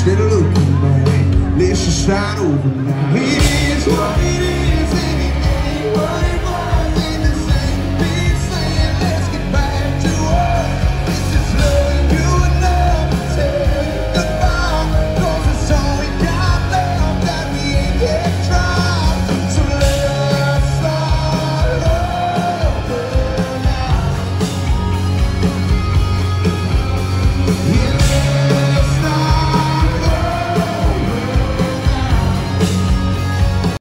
Instead of looking back, let's just start over now. It is what it is.